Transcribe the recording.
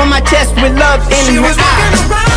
on my chest with love in her eyes.